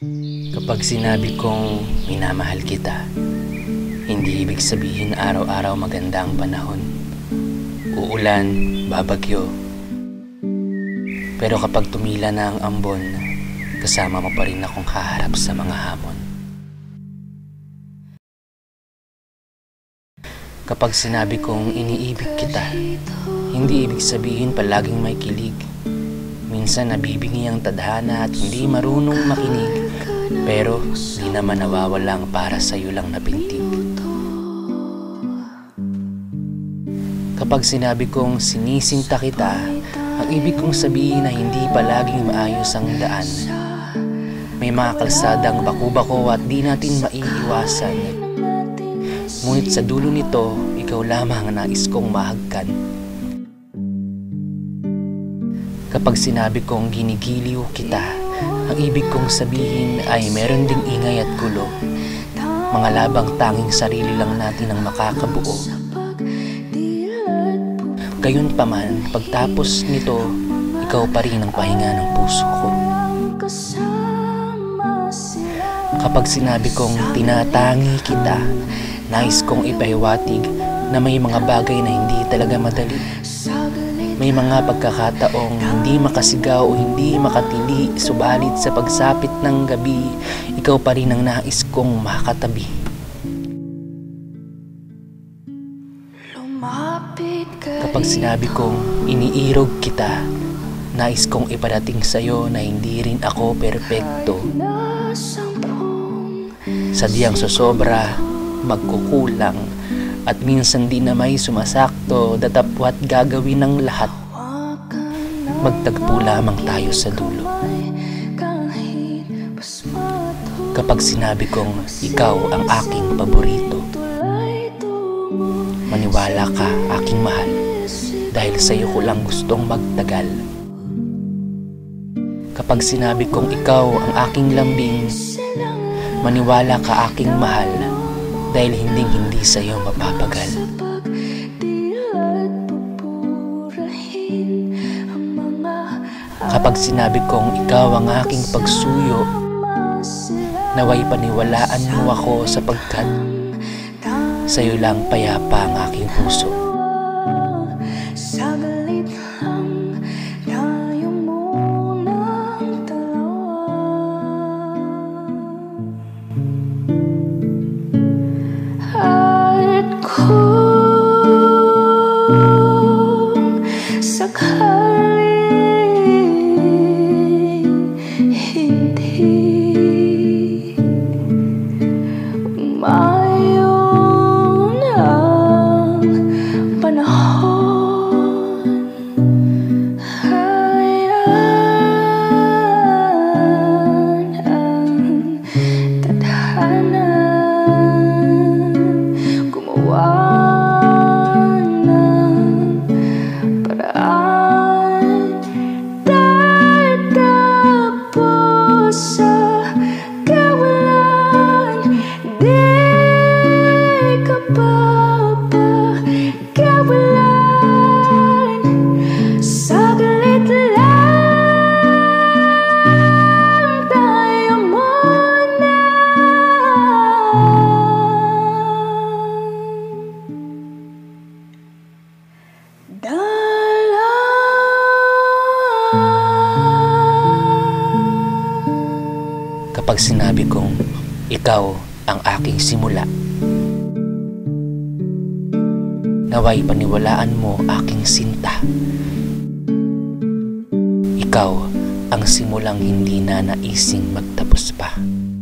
Kapag sinabi kong minamahal kita, hindi ibig sabihin araw-araw maganda ang panahon. Uulan, babagyo. Pero kapag tumila na ang ambon, kasama mo pa rin akong haharap sa mga hamon. Kapag sinabi kong iniibig kita, hindi ibig sabihin palaging may kilig. Minsan nabibingi ang tadhana at hindi marunong makinig, pero di naman nawawalang para sa'yo lang napintig. Kapag sinabi kong sinisinta kita, ang ibig kong sabihin na hindi palaging maayos ang daan. May mga kalsadang baku-bako at di natin maiiwasan. Ngunit sa dulo nito, ikaw lamang ang nais kong mahagkan. Kapag sinabi kong ginigiliw kita, ang ibig kong sabihin ay meron ding ingay at gulo. Mga labang tanging sarili lang natin ang makakabuo. Gayunpaman, pagtapos nito, ikaw pa rin ang pahinga ng puso ko. Kapag sinabi kong tinatangi kita, nais kong ipahiwatig na may mga bagay na hindi talaga madali. May mga pagkakataong hindi makasigaw o hindi makatili, subalit sa pagsapit ng gabi, ikaw pa rin ang nais kong makatabi. Kapag sinabi kong iniirog kita, nais kong iparating sa'yo na hindi rin ako perpekto. Sadyang sosobra, magkukulang, at minsan di na may sumasakto, datapwat gagawin ng lahat. Magtagpo lamang tayo sa dulo. Kapag sinabi kong ikaw ang aking paborito, maniwala ka, aking mahal, dahil sa'yo ko lang gustong magtagal. Kapag sinabi kong ikaw ang aking lambing, maniwala ka, aking mahal, dahil hindi sa'yo mapapagal. Kapag sinabi kong ikaw ang aking pagsuyo, naway paniwalaan mo ako sapagkat sa'yo lang payapa ang aking puso. Kapag sinabi kong ikaw ang aking simula, naway paniwalaan mo aking sinta. Ikaw ang simulang hindi na naising magtapos pa.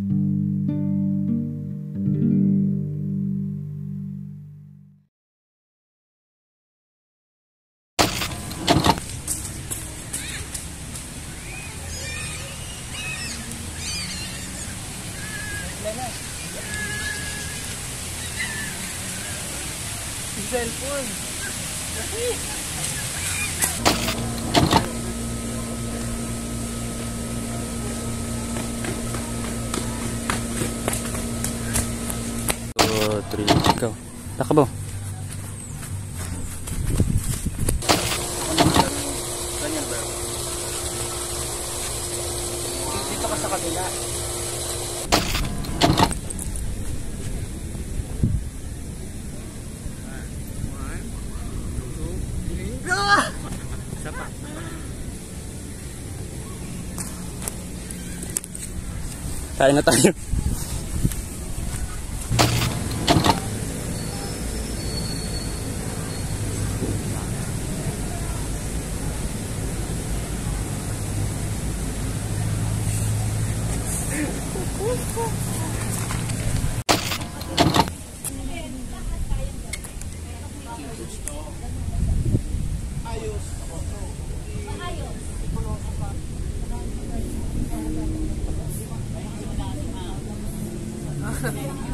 Cellphone. Ikaw. Takbo. Ganyan ba? Dito ka sa kabila. Kain na tayo. Ayos.